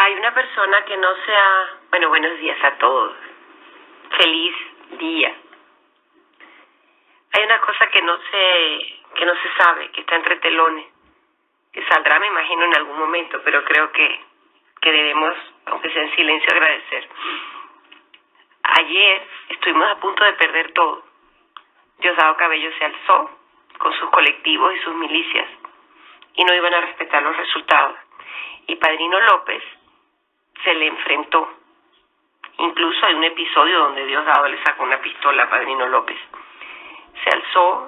Hay una persona que no se ha... Bueno, buenos días a todos. Feliz día. Hay una cosa que no se sabe, que está entre telones, que saldrá, me imagino, en algún momento, pero creo que debemos, aunque sea en silencio, agradecer. Ayer estuvimos a punto de perder todo. Diosdado Cabello se alzó con sus colectivos y sus milicias y no iban a respetar los resultados. Y Padrino López se le enfrentó. Incluso hay un episodio donde Diosdado le sacó una pistola a Padrino López. Se alzó,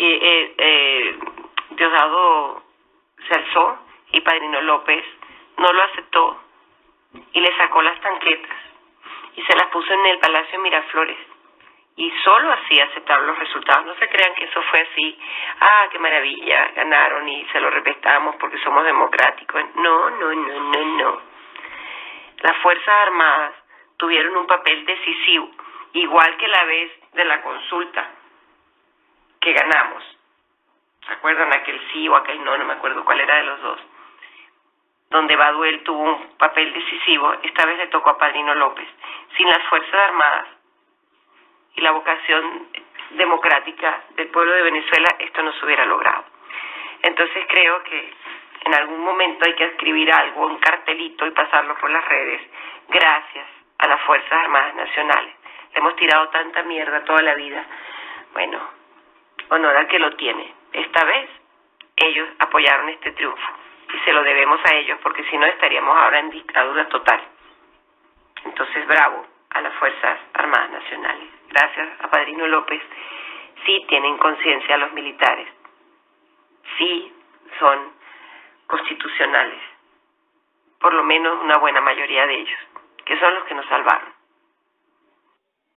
Diosdado se alzó y Padrino López no lo aceptó y le sacó las tanquetas y se las puso en el Palacio de Miraflores. Y solo así aceptaron los resultados. No se crean que eso fue así, qué maravilla, ganaron y se lo respetamos porque somos democráticos. No. Las Fuerzas Armadas tuvieron un papel decisivo, igual que la vez de la consulta que ganamos. ¿Se acuerdan? Aquel sí o aquel no me acuerdo cuál era de los dos. Donde Baduel tuvo un papel decisivo, esta vez le tocó a Padrino López. Sin las Fuerzas Armadas y la vocación democrática del pueblo de Venezuela, esto no se hubiera logrado. Entonces creo que en algún momento hay que escribir algo, un cartelito y pasarlo por las redes. Gracias a las Fuerzas Armadas Nacionales. Le hemos tirado tanta mierda toda la vida. Bueno, honor al que lo tiene. Esta vez ellos apoyaron este triunfo y se lo debemos a ellos porque si no estaríamos ahora en dictadura total. Entonces, bravo a las Fuerzas Armadas Nacionales. Gracias a Padrino López. Sí tienen conciencia los militares. Sí son constitucionales. Por lo menos una buena mayoría de ellos, que son los que nos salvaron.